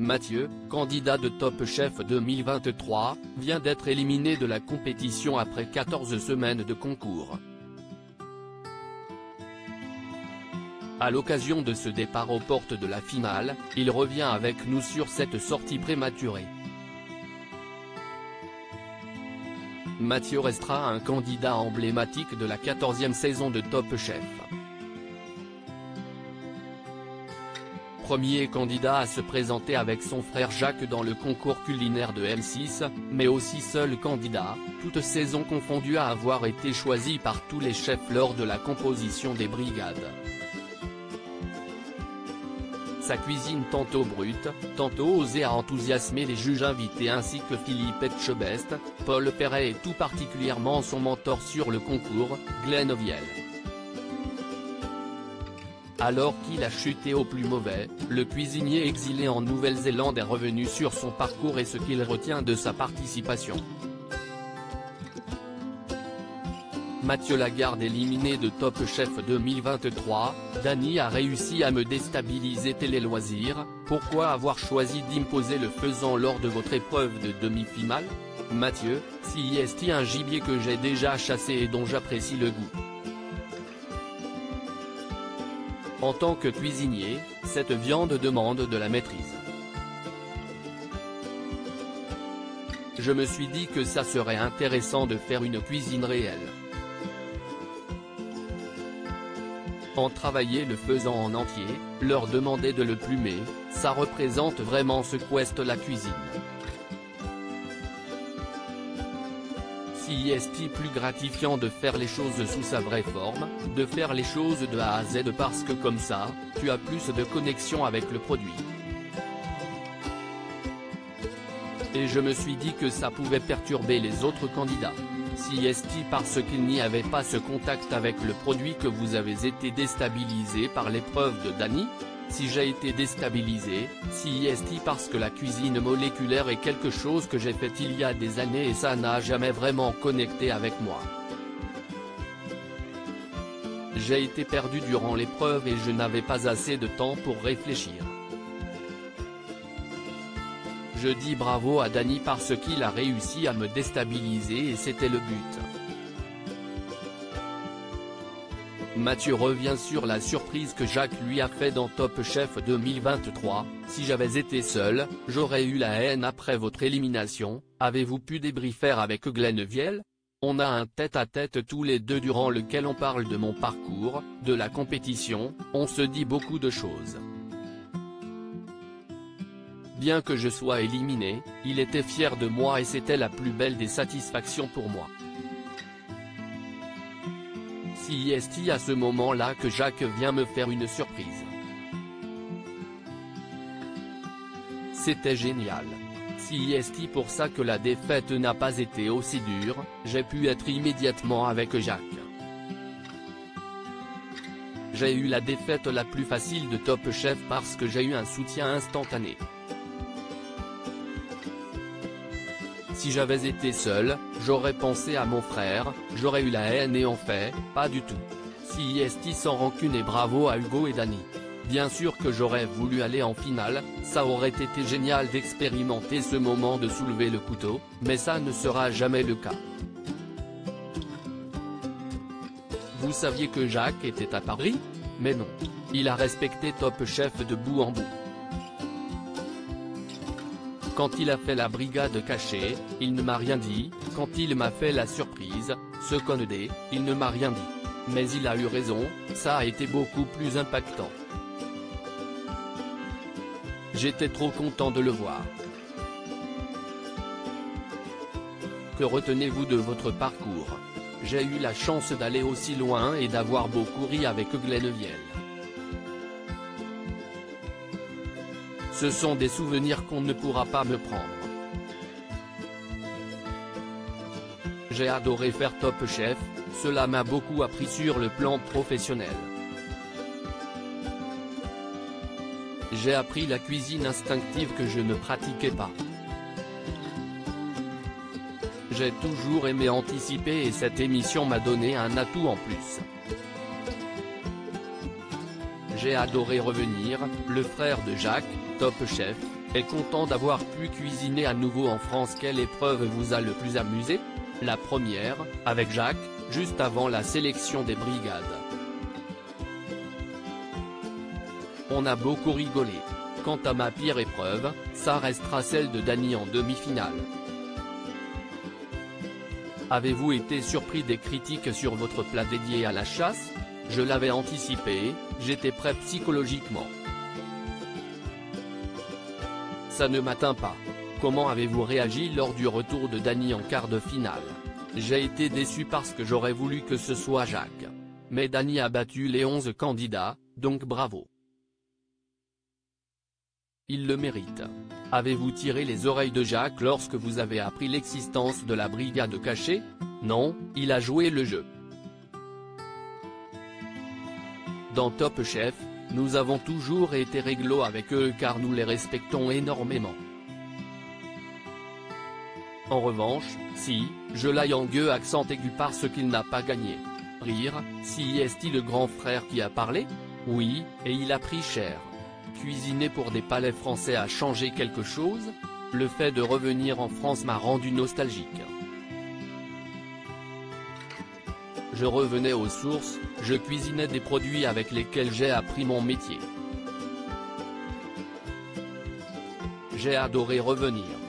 Mathieu, candidat de Top Chef 2023, vient d'être éliminé de la compétition après 14 semaines de concours. À l'occasion de ce départ aux portes de la finale, il revient avec nous sur cette sortie prématurée. Mathieu restera un candidat emblématique de la 14e saison de Top Chef. Premier candidat à se présenter avec son frère Jacques dans le concours culinaire de M6, mais aussi seul candidat, toutes saisons confondues à avoir été choisi par tous les chefs lors de la composition des brigades. Sa cuisine tantôt brute, tantôt osée a enthousiasmé les juges invités ainsi que Philippe Etchebest, Paul Perret et tout particulièrement son mentor sur le concours, Glenn Oviel. Alors qu'il a chuté au plus mauvais, le cuisinier exilé en Nouvelle-Zélande est revenu sur son parcours et ce qu'il retient de sa participation. Mathieu Lagarde éliminé de Top Chef 2023, Dany a réussi à me déstabiliser Télé Loisirs, pourquoi avoir choisi d'imposer le faisan lors de votre épreuve de demi-finale? Mathieu, si est un gibier que j'ai déjà chassé et dont j'apprécie le goût. En tant que cuisinier, cette viande demande de la maîtrise. Je me suis dit que ça serait intéressant de faire une cuisine réelle. En travailler le faisan en entier, leur demander de le plumer, ça représente vraiment ce qu'est la cuisine. Si est plus gratifiant de faire les choses sous sa vraie forme, de faire les choses de A à Z parce que comme ça, tu as plus de connexion avec le produit. Et je me suis dit que ça pouvait perturber les autres candidats. Si est parce qu'il n'y avait pas ce contact avec le produit que vous avez été déstabilisé par l'épreuve de Dany? Si j'ai été déstabilisé, si est parce que la cuisine moléculaire est quelque chose que j'ai fait il y a des années et ça n'a jamais vraiment connecté avec moi. J'ai été perdu durant l'épreuve et je n'avais pas assez de temps pour réfléchir. Je dis bravo à Dany parce qu'il a réussi à me déstabiliser et c'était le but. Mathieu revient sur la surprise que Jacques lui a fait dans Top Chef 2023, si j'avais été seul, j'aurais eu la haine après votre élimination, avez-vous pu débriefer avec Glenn Oviel? On a un tête-à-tête tous les deux durant lequel on parle de mon parcours, de la compétition, on se dit beaucoup de choses. Bien que je sois éliminé, il était fier de moi et c'était la plus belle des satisfactions pour moi. Si est à ce moment-là que Jacques vient me faire une surprise. C'était génial. Si est pour ça que la défaite n'a pas été aussi dure, j'ai pu être immédiatement avec Jacques. J'ai eu la défaite la plus facile de Top Chef parce que j'ai eu un soutien instantané. Si j'avais été seul, j'aurais pensé à mon frère, j'aurais eu la haine et en fait, pas du tout. Si est sans rancune et bravo à Hugo et Dany. Bien sûr que j'aurais voulu aller en finale, ça aurait été génial d'expérimenter ce moment de soulever le couteau, mais ça ne sera jamais le cas. Vous saviez que Jacques était à Paris? Mais non. Il a respecté Top Chef de bout en bout. Quand il a fait la brigade cachée, il ne m'a rien dit, quand il m'a fait la surprise, ce Conedé, il ne m'a rien dit. Mais il a eu raison, ça a été beaucoup plus impactant. J'étais trop content de le voir. Que retenez-vous de votre parcours? J'ai eu la chance d'aller aussi loin et d'avoir beaucoup ri avec Glenn Oviel. Ce sont des souvenirs qu'on ne pourra pas me prendre. J'ai adoré faire Top Chef, cela m'a beaucoup appris sur le plan professionnel. J'ai appris la cuisine instinctive que je ne pratiquais pas. J'ai toujours aimé anticiper et cette émission m'a donné un atout en plus. J'ai adoré revenir, le frère de Jacques, Top Chef, Et content d'avoir pu cuisiner à nouveau en France. Quelle épreuve vous a le plus amusé? La première, avec Jacques, juste avant la sélection des brigades. On a beaucoup rigolé. Quant à ma pire épreuve, ça restera celle de Dany en demi-finale. Avez-vous été surpris des critiques sur votre plat dédié à la chasse? Je l'avais anticipé, j'étais prêt psychologiquement. Ça ne m'atteint pas. Comment avez-vous réagi lors du retour de Dany en quart de finale? J'ai été déçu parce que j'aurais voulu que ce soit Jacques. Mais Dany a battu les 11 candidats, donc bravo. Il le mérite. Avez-vous tiré les oreilles de Jacques lorsque vous avez appris l'existence de la brigade cachée? Non, il a joué le jeu. Dans Top Chef, nous avons toujours été réglo avec eux car nous les respectons énormément. En revanche, si, je l'ai en gueux accent aigu parce qu'il n'a pas gagné. Rire, si est-il le grand frère qui a parlé? Oui, et il a pris cher. Cuisiner pour des palais français a changé quelque chose? Le fait de revenir en France m'a rendu nostalgique. Je revenais aux sources, je cuisinais des produits avec lesquels j'ai appris mon métier. J'ai adoré revenir.